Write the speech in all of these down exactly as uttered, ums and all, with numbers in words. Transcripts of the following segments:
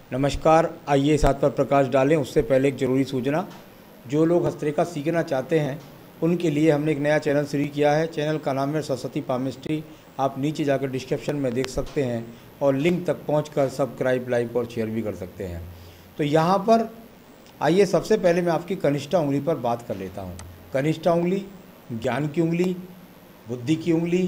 नमस्कार। आइए इस बात पर प्रकाश डालें उससे पहले एक ज़रूरी सूचना। जो लोग हस्तरेखा सीखना चाहते हैं उनके लिए हमने एक नया चैनल शुरू किया है। चैनल का नाम है सरस्वती पामिस्ट्री। आप नीचे जाकर डिस्क्रिप्शन में देख सकते हैं और लिंक तक पहुंचकर सब्सक्राइब, लाइक और शेयर भी कर सकते हैं। तो यहाँ पर आइए सबसे पहले मैं आपकी कनिष्ठा उंगली पर बात कर लेता हूँ। कनिष्ठा उंगली ज्ञान की उंगली, बुद्धि की उंगली,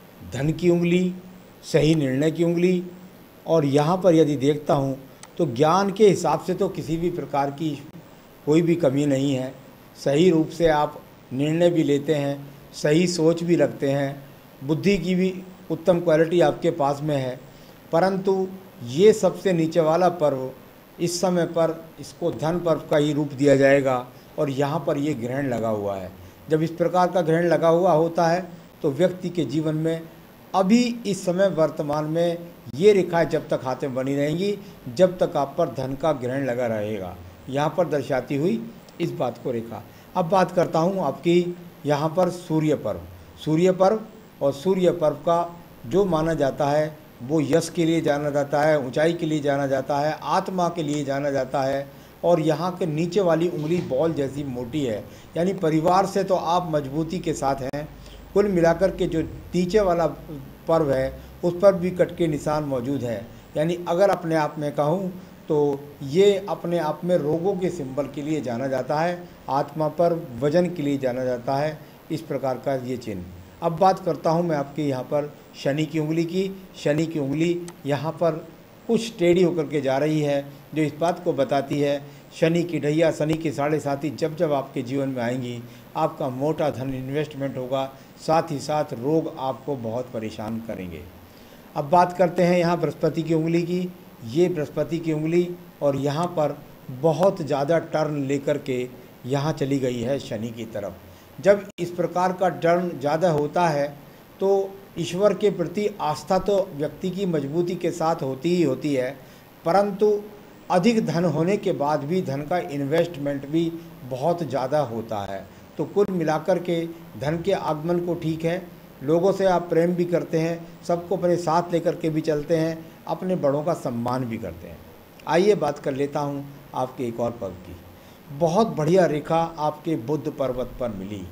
धन की उंगली, सही निर्णय की उंगली। और यहाँ पर यदि देखता हूँ तो ज्ञान के हिसाब से तो किसी भी प्रकार की कोई भी कमी नहीं है। सही रूप से आप निर्णय भी लेते हैं, सही सोच भी रखते हैं, बुद्धि की भी उत्तम क्वालिटी आपके पास में है। परंतु ये सबसे नीचे वाला पर्व इस समय पर इसको धन पर्व का ही रूप दिया जाएगा और यहाँ पर ये ग्रहण लगा हुआ है। जब इस प्रकार का ग्रहण लगा हुआ होता है तो व्यक्ति के जीवन में अभी इस समय वर्तमान में ये रेखाएं जब तक हाथ में बनी रहेंगी जब तक आप पर धन का ग्रहण लगा रहेगा। यहाँ पर दर्शाती हुई इस बात को रेखा। अब बात करता हूँ आपकी यहाँ पर सूर्य पर्व। सूर्य पर्व और सूर्य पर्व का जो माना जाता है वो यश के लिए जाना जाता है, ऊंचाई के लिए जाना जाता है, आत्मा के लिए जाना जाता है। और यहाँ के नीचे वाली उंगली बॉल जैसी मोटी है, यानी परिवार से तो आप मजबूती के साथ हैं। कुल मिलाकर के जो नीचे वाला पर्व है उस पर भी कट के निशान मौजूद है। यानी अगर अपने आप में कहूँ तो ये अपने आप में रोगों के सिंबल के लिए जाना जाता है, आत्मा पर वजन के लिए जाना जाता है, इस प्रकार का ये चिन्ह। अब बात करता हूँ मैं आपके यहाँ पर शनि की उंगली की। शनि की उंगली यहाँ पर कुछ टेढ़ी होकर के जा रही है, जो इस बात को बताती है शनि की ढैया, शनि की साढ़े साथी जब जब आपके जीवन में आएंगी आपका मोटा धन इन्वेस्टमेंट होगा, साथ ही साथ रोग आपको बहुत परेशान करेंगे। अब बात करते हैं यहाँ बृहस्पति की उंगली की। ये बृहस्पति की उंगली और यहाँ पर बहुत ज़्यादा टर्न लेकर के यहाँ चली गई है शनि की तरफ। जब इस प्रकार का टर्न ज़्यादा होता है तो ईश्वर के प्रति आस्था तो व्यक्ति की मजबूती के साथ होती ही होती है, परंतु अधिक धन होने के बाद भी धन का इन्वेस्टमेंट भी बहुत ज़्यादा होता है। तो कुल मिलाकर के धन के आगमन को ठीक है, लोगों से आप प्रेम भी करते हैं, सबको अपने साथ लेकर के भी चलते हैं, अपने बड़ों का सम्मान भी करते हैं। आइए बात कर लेता हूँ आपके एक और पर्व की। बहुत बढ़िया रेखा आपके बुद्ध पर्वत पर मिली।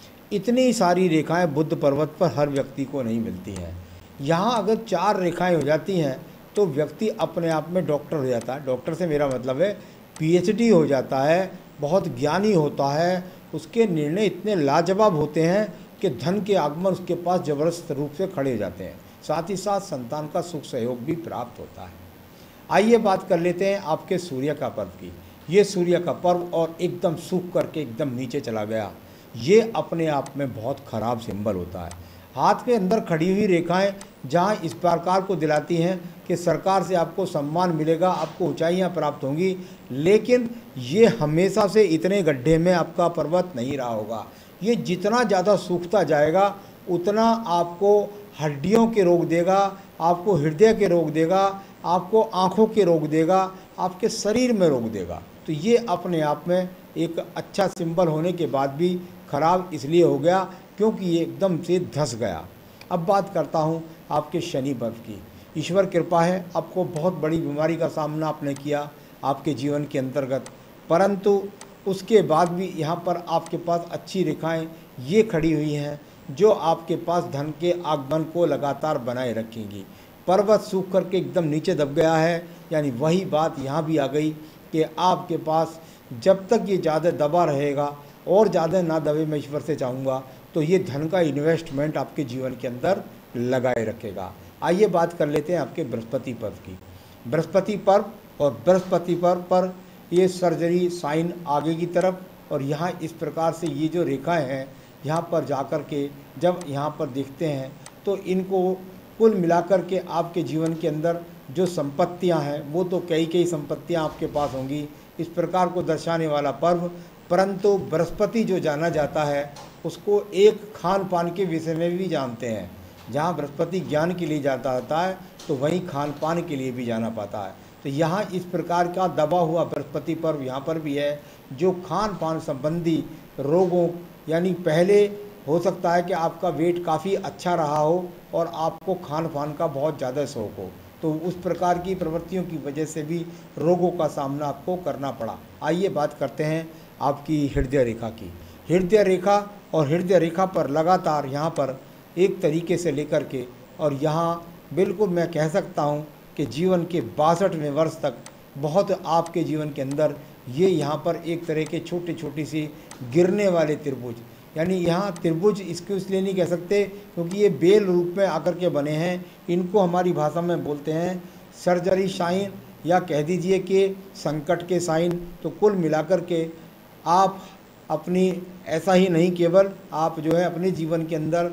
इतनी सारी रेखाएं बुद्ध पर्वत पर हर व्यक्ति को नहीं मिलती हैं। यहाँ अगर चार रेखाएं हो जाती हैं तो व्यक्ति अपने आप में डॉक्टर हो जाता है। डॉक्टर से मेरा मतलब है पीएचडी हो जाता है, बहुत ज्ञानी होता है, उसके निर्णय इतने लाजवाब होते हैं कि धन के आगमन उसके पास ज़बरदस्त रूप से खड़े हो जाते हैं, साथ ही साथ संतान का सुख सहयोग भी प्राप्त होता है। आइए बात कर लेते हैं आपके सूर्य का पर्व की। ये सूर्य का पर्व और एकदम सूख करके एकदम नीचे चला गया, ये अपने आप में बहुत ख़राब सिंबल होता है। हाथ के अंदर खड़ी हुई रेखाएं जहां इस प्रकार को दिलाती हैं कि सरकार से आपको सम्मान मिलेगा, आपको ऊंचाइयां प्राप्त होंगी, लेकिन ये हमेशा से इतने गड्ढे में आपका पर्वत नहीं रहा होगा। ये जितना ज़्यादा सूखता जाएगा उतना आपको हड्डियों के रोग देगा, आपको हृदय के रोग देगा, आपको आँखों के रोग देगा, आपके शरीर में रोग देगा। तो ये अपने आप में एक अच्छा सिंबल होने के बाद भी खराब इसलिए हो गया क्योंकि ये एकदम से धंस गया। अब बात करता हूँ आपके शनि पर्व की। ईश्वर कृपा है, आपको बहुत बड़ी बीमारी का सामना आपने किया आपके जीवन के अंतर्गत, परंतु उसके बाद भी यहाँ पर आपके पास अच्छी रेखाएं ये खड़ी हुई हैं जो आपके पास धन के आगमन को लगातार बनाए रखेंगी। पर्वत सूख करके एकदम नीचे दब गया है, यानी वही बात यहाँ भी आ गई कि आपके पास जब तक ये ज़्यादा दबा रहेगा और ज़्यादा ना दबे, मैं ईश्वर से चाहूँगा, तो ये धन का इन्वेस्टमेंट आपके जीवन के अंदर लगाए रखेगा। आइए बात कर लेते हैं आपके बृहस्पति पर्व की। बृहस्पति पर्व और बृहस्पति पर्व पर ये सर्जरी साइन आगे की तरफ, और यहाँ इस प्रकार से ये जो रेखाएं हैं यहाँ पर जाकर के जब यहाँ पर देखते हैं तो इनको कुल मिलाकर के आपके जीवन के अंदर जो संपत्तियाँ हैं वो तो कई कई संपत्तियाँ आपके पास होंगी, इस प्रकार को दर्शाने वाला पर्व। परंतु बृहस्पति जो जाना जाता है उसको एक खान पान के विषय में भी जानते हैं। जहाँ बृहस्पति ज्ञान के लिए जाता रहता है तो वहीं खान पान के लिए भी जाना पाता है। तो यहाँ इस प्रकार का दबा हुआ बृहस्पति पर्व यहाँ पर भी है, जो खान पान संबंधी रोगों, यानी पहले हो सकता है कि आपका वेट काफ़ी अच्छा रहा हो और आपको खान पान का बहुत ज़्यादा शौक हो, तो उस प्रकार की प्रवृत्तियों की वजह से भी रोगों का सामना आपको करना पड़ा। आइए बात करते हैं आपकी हृदय रेखा की। हृदय रेखा और हृदय रेखा पर लगातार यहाँ पर एक तरीके से लेकर के और यहाँ बिल्कुल मैं कह सकता हूँ कि जीवन के बासठवें वर्ष तक बहुत आपके जीवन के अंदर ये यहाँ पर एक तरह के छोटे छोटी सी गिरने वाले त्रिभुज, यानी यहाँ त्रिभुज इसको इसलिए नहीं कह सकते क्योंकि ये बेल रूप में आकर के बने हैं। इनको हमारी भाषा में बोलते हैं सर्जरी साइन या कह दीजिए कि संकट के साइन। तो कुल मिलाकर के आप अपनी ऐसा ही नहीं केवल आप जो है अपने जीवन के अंदर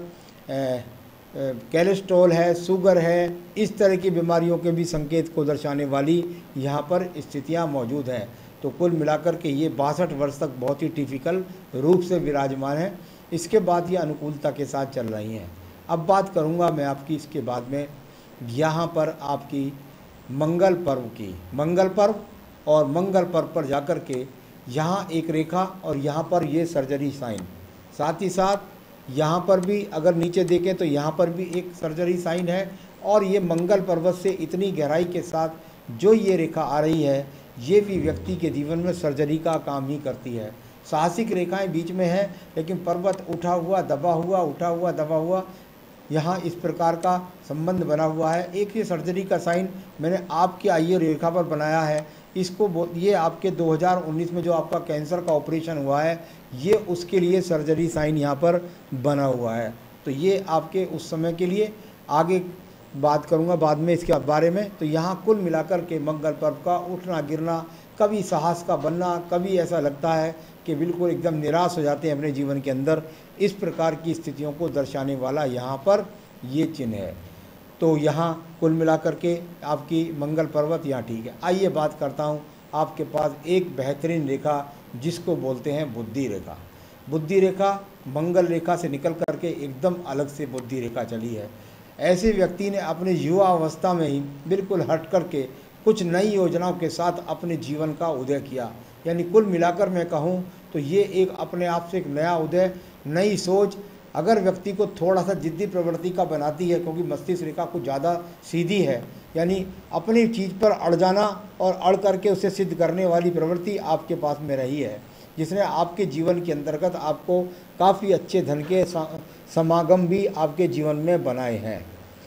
कोलेस्ट्रॉल है, शुगर है, इस तरह की बीमारियों के भी संकेत को दर्शाने वाली यहाँ पर स्थितियाँ मौजूद हैं। तो कुल मिलाकर के ये बासठ वर्ष तक बहुत ही टिपिकल रूप से विराजमान है। इसके बाद ये अनुकूलता के साथ चल रही हैं। अब बात करूँगा मैं आपकी इसके बाद में यहाँ पर आपकी मंगल पर्व की। मंगल पर्व और मंगल पर्व पर जाकर के यहाँ एक रेखा और यहाँ पर ये सर्जरी साइन, साथ ही साथ यहाँ पर भी अगर नीचे देखें तो यहाँ पर भी एक सर्जरी साइन है। और ये मंगल पर्वत से इतनी गहराई के साथ जो ये रेखा आ रही है ये भी व्यक्ति के जीवन में सर्जरी का काम ही करती है। साहसिक रेखाएं बीच में है लेकिन पर्वत उठा हुआ दबा हुआ उठा हुआ दबा हुआ यहाँ इस प्रकार का संबंध बना हुआ है। एक ये सर्जरी का साइन मैंने आपकी आयु रेखा पर बनाया है। इसको ये आपके दो हज़ार उन्नीस में जो आपका कैंसर का ऑपरेशन हुआ है ये उसके लिए सर्जरी साइन यहाँ पर बना हुआ है। तो ये आपके उस समय के लिए आगे बात करूँगा बाद में इसके बारे में। तो यहाँ कुल मिलाकर के मंगल पर्व का उठना गिरना, कभी साहस का बनना, कभी ऐसा लगता है कि बिल्कुल एकदम निराश हो जाते हैं अपने जीवन के अंदर, इस प्रकार की स्थितियों को दर्शाने वाला यहाँ पर ये चिन्ह है। तो यहाँ कुल मिलाकर के आपकी मंगल पर्वत यहाँ ठीक है। आइए बात करता हूँ आपके पास एक बेहतरीन रेखा जिसको बोलते हैं बुद्धि रेखा। बुद्धि रेखा मंगल रेखा से निकल करके एकदम अलग से बुद्धि रेखा चली है। ऐसे व्यक्ति ने अपने युवा अवस्था में ही बिल्कुल हट करके कुछ नई योजनाओं के साथ अपने जीवन का उदय किया। यानी कुल मिलाकर मैं कहूँ तो ये एक अपने आप से एक नया उदय, नई सोच अगर व्यक्ति को थोड़ा सा जिद्दी प्रवृत्ति का बनाती है, क्योंकि मस्तिष्क रेखा कुछ ज़्यादा सीधी है, यानी अपनी चीज़ पर अड़ जाना और अड़ करके उसे सिद्ध करने वाली प्रवृत्ति आपके पास में रही है, जिसने आपके जीवन के अंतर्गत आपको काफ़ी अच्छे धन के समागम भी आपके जीवन में बनाए हैं।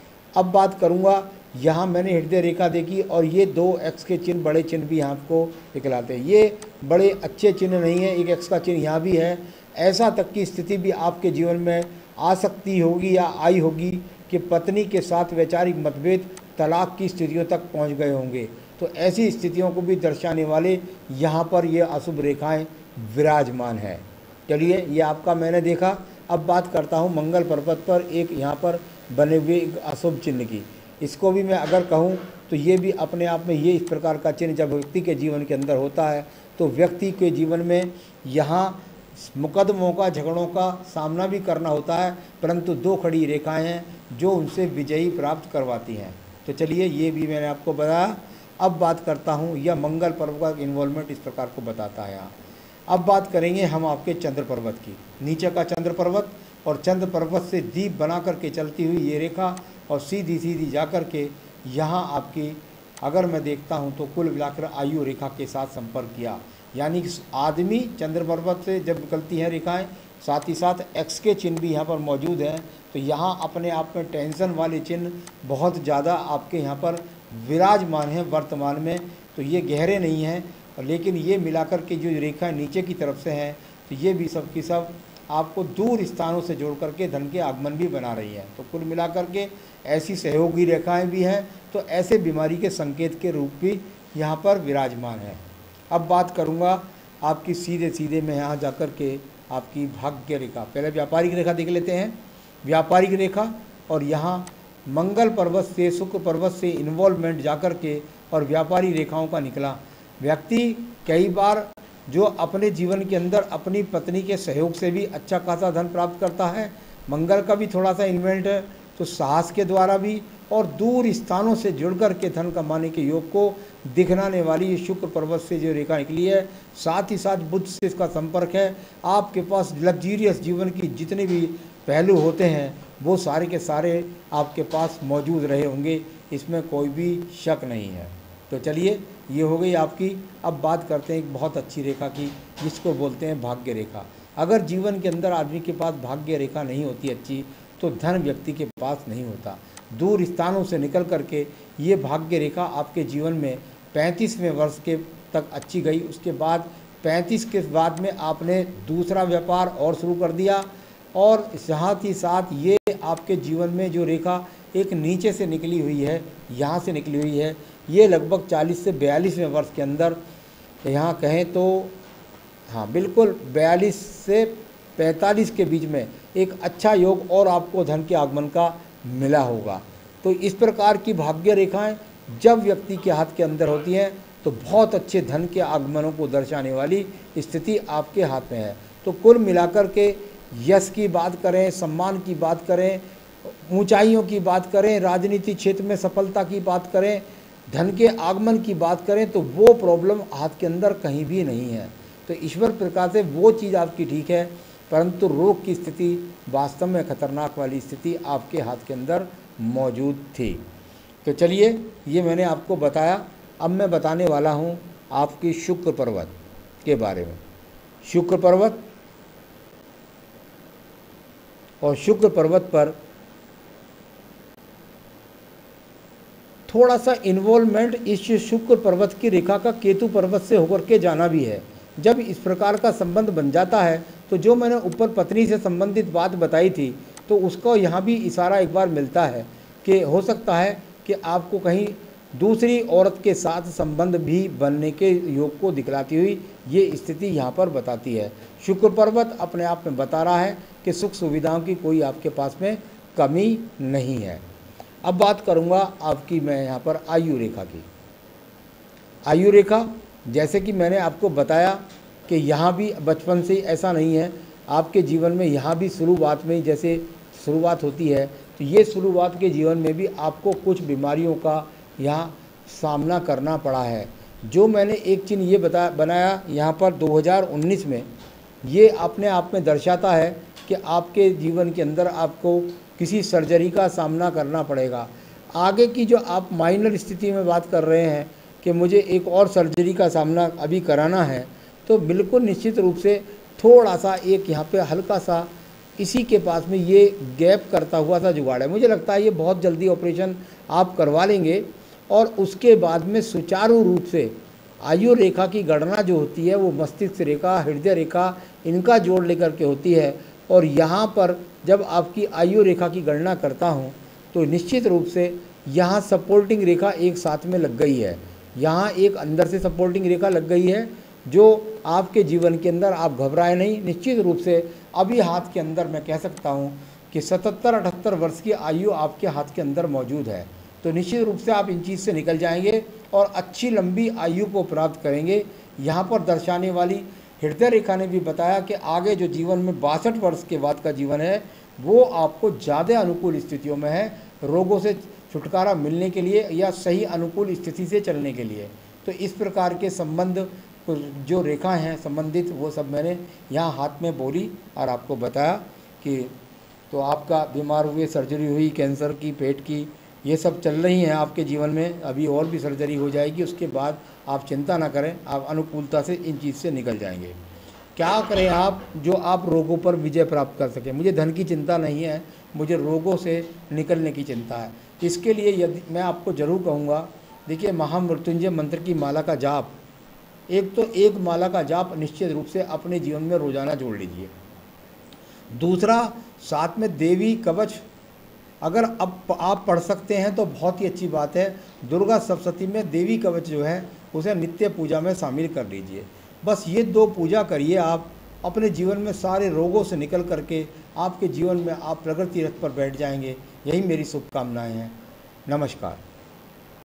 अब बात करूँगा, यहाँ मैंने हृदय रेखा देखी और ये दो एक्स के चिन्ह, बड़े चिन्ह भी यहाँ आपको दिखलाते हैं। ये बड़े अच्छे चिन्ह नहीं है, एक एक्स का चिन्ह यहाँ भी है। ऐसा तक की स्थिति भी आपके जीवन में आ सकती होगी या आई होगी कि पत्नी के साथ वैचारिक मतभेद तलाक की स्थितियों तक पहुँच गए होंगे। तो ऐसी स्थितियों को भी दर्शाने वाले यहाँ पर ये अशुभ रेखाएँ विराजमान है। चलिए ये आपका मैंने देखा। अब बात करता हूँ मंगल पर्वत पर एक यहाँ पर बने हुए एक अशुभ चिन्ह की। इसको भी मैं अगर कहूँ तो ये भी अपने आप में ये इस प्रकार का चिन्ह जब व्यक्ति के जीवन के अंदर होता है तो व्यक्ति के जीवन में यहाँ मुकदमों का, झगड़ों का सामना भी करना होता है, परंतु दो खड़ी रेखाएं हैं जो उनसे विजयी प्राप्त करवाती हैं। तो चलिए ये भी मैंने आपको बताया। अब बात करता हूँ, यह मंगल पर्व का इन्वॉल्वमेंट इस प्रकार को बताता है यहाँ। अब बात करेंगे हम आपके चंद्र पर्वत की। नीचे का चंद्र पर्वत और चंद्र पर्वत से दीप बना करके चलती हुई ये रेखा और सीधी सीधी जा कर के यहाँ आपकी अगर मैं देखता हूँ तो कुल मिलाकर आयु रेखा के साथ संपर्क किया। यानी आदमी चंद्र पर्वत से जब निकलती हैं रेखाएं, साथ ही साथ एक्स के चिन्ह भी यहाँ पर मौजूद हैं। तो यहाँ अपने आप में टेंशन वाले चिन्ह बहुत ज़्यादा आपके यहाँ पर विराजमान हैं वर्तमान में। तो ये गहरे नहीं हैं, लेकिन ये मिलाकर के जो रेखाएं नीचे की तरफ से हैं तो ये भी सब की सब आपको दूर स्थानों से जोड़ करके धन के आगमन भी बना रही हैं। तो कुल मिलाकर के ऐसी सहयोगी रेखाएं भी हैं, तो ऐसे बीमारी के संकेत के रूप भी यहाँ पर विराजमान है। अब बात करूँगा आपकी सीधे सीधे मैं यहाँ जाकर के आपकी भाग्य रेखा, पहले व्यापारिक रेखा देख लेते हैं। व्यापारिक रेखा और यहाँ मंगल पर्वत से शुक्र पर्वत से इन्वॉल्वमेंट जाकर के और व्यापारी रेखाओं का निकला। व्यक्ति कई बार जो अपने जीवन के अंदर अपनी पत्नी के सहयोग से भी अच्छा खासा धन प्राप्त करता है। मंगल का भी थोड़ा सा इन्वेंट है, तो साहस के द्वारा भी और दूर स्थानों से जुड़कर के धन कमाने के योग को दिखलाने वाली ये शुक्र पर्वत से जो रेखा निकली है, साथ ही साथ बुध से इसका संपर्क है। आपके पास लग्जीरियस जीवन की जितने भी पहलू होते हैं वो सारे के सारे आपके पास मौजूद रहे होंगे। इसमें कोई भी शक नहीं है। तो चलिए, ये हो गई आपकी। अब बात करते हैं एक बहुत अच्छी रेखा की, जिसको बोलते हैं भाग्य रेखा। अगर जीवन के अंदर आदमी के पास भाग्य रेखा नहीं होती अच्छी, तो धन व्यक्ति के पास नहीं होता। दूर स्थानों से निकल करके ये भाग्य रेखा आपके जीवन में पैंतीसवें वर्ष के तक अच्छी गई। उसके बाद पैंतीस के बाद में आपने दूसरा व्यापार और शुरू कर दिया, और साथ ही साथ ये आपके जीवन में जो रेखा एक नीचे से निकली हुई है, यहाँ से निकली हुई है, ये लगभग चालीस से बयालीसवें वर्ष के अंदर, यहाँ कहें तो हाँ बिल्कुल बयालीस से पैंतालीस के बीच में एक अच्छा योग और आपको धन के आगमन का मिला होगा। तो इस प्रकार की भाग्य रेखाएं जब व्यक्ति के हाथ के अंदर होती हैं तो बहुत अच्छे धन के आगमनों को दर्शाने वाली स्थिति आपके हाथ में है। तो कुल मिलाकर के यश की बात करें, सम्मान की बात करें, ऊंचाइयों की बात करें, राजनीति क्षेत्र में सफलता की बात करें, धन के आगमन की बात करें, तो वो प्रॉब्लम हाथ के अंदर कहीं भी नहीं है। तो ईश्वर प्रकार से वो चीज़ आपकी ठीक है, परंतु रोग की स्थिति वास्तव में खतरनाक वाली स्थिति आपके हाथ के अंदर मौजूद थी। तो चलिए, ये मैंने आपको बताया। अब मैं बताने वाला हूँ आपकी शुक्र पर्वत के बारे में। शुक्र पर्वत और शुक्र पर्वत पर थोड़ा सा इन्वॉल्वमेंट इस शुक्र पर्वत की रेखा का केतु पर्वत से होकर के जाना भी है। जब इस प्रकार का संबंध बन जाता है तो जो मैंने ऊपर पत्नी से संबंधित बात बताई थी, तो उसको यहाँ भी इशारा एक बार मिलता है कि हो सकता है कि आपको कहीं दूसरी औरत के साथ संबंध भी बनने के योग को दिखलाती हुई ये स्थिति यहाँ पर बताती है। शुक्र पर्वत अपने आप में बता रहा है कि सुख सुविधाओं की कोई आपके पास में कमी नहीं है। अब बात करूँगा आपकी मैं यहाँ पर आयु रेखा की। आयु रेखा, जैसे कि मैंने आपको बताया कि यहाँ भी बचपन से ऐसा नहीं है, आपके जीवन में यहाँ भी शुरुआत में ही जैसे शुरुआत होती है, तो ये शुरुआत के जीवन में भी आपको कुछ बीमारियों का यहाँ सामना करना पड़ा है। जो मैंने एक चिन्ह ये बता बनाया यहाँ पर दो हज़ार उन्नीस में, ये अपने आप में दर्शाता है कि आपके जीवन के अंदर आपको किसी सर्जरी का सामना करना पड़ेगा। आगे की जो आप माइनर स्थिति में बात कर रहे हैं कि मुझे एक और सर्जरी का सामना अभी कराना है, तो बिल्कुल निश्चित रूप से थोड़ा सा एक यहाँ पे हल्का सा इसी के पास में ये गैप करता हुआ सा जुगाड़ है। मुझे लगता है ये बहुत जल्दी ऑपरेशन आप करवा लेंगे, और उसके बाद में सुचारू रूप से आयु रेखा की गणना जो होती है वो मस्तिष्क रेखा, हृदय रेखा, इनका जोड़ लेकर के होती है। और यहाँ पर जब आपकी आयु रेखा की गणना करता हूँ तो निश्चित रूप से यहाँ सपोर्टिंग रेखा एक साथ में लग गई है। यहाँ एक अंदर से सपोर्टिंग रेखा लग गई है, जो आपके जीवन के अंदर आप घबराए नहीं। निश्चित रूप से अभी हाथ के अंदर मैं कह सकता हूँ कि सतहत्तर अठहत्तर वर्ष की आयु आपके हाथ के अंदर मौजूद है। तो निश्चित रूप से आप इन चीज़ से निकल जाएंगे और अच्छी लंबी आयु को प्राप्त करेंगे। यहाँ पर दर्शाने वाली हृदय रेखा ने भी बताया कि आगे जो जीवन में बासठ वर्ष के बाद का जीवन है वो आपको ज़्यादा अनुकूल स्थितियों में है, रोगों से छुटकारा मिलने के लिए या सही अनुकूल स्थिति से चलने के लिए। तो इस प्रकार के संबंध जो रेखा हैं संबंधित, वो सब मैंने यहाँ हाथ में बोली और आपको बताया कि तो आपका बीमार हुए, सर्जरी हुई कैंसर की, पेट की, ये सब चल रही हैं आपके जीवन में। अभी और भी सर्जरी हो जाएगी, उसके बाद आप चिंता ना करें, आप अनुकूलता से इन चीज़ से निकल जाएंगे। क्या करें आप, जो आप रोगों पर विजय प्राप्त कर सकें। मुझे धन की चिंता नहीं है, मुझे रोगों से निकलने की चिंता है। इसके लिए यदि मैं आपको ज़रूर कहूँगा, देखिए महामृत्युंजय मंत्र की माला का जाप, एक तो एक माला का जाप निश्चित रूप से अपने जीवन में रोज़ाना जोड़ लीजिए। दूसरा, साथ में देवी कवच अगर अब आप पढ़ सकते हैं तो बहुत ही अच्छी बात है। दुर्गा सप्तशती में देवी कवच जो है उसे नित्य पूजा में शामिल कर लीजिए। बस ये दो पूजा करिए, आप अपने जीवन में सारे रोगों से निकल करके आपके जीवन में आप प्रगति रथ पर बैठ जाएंगे। यही मेरी शुभकामनाएं हैं। नमस्कार।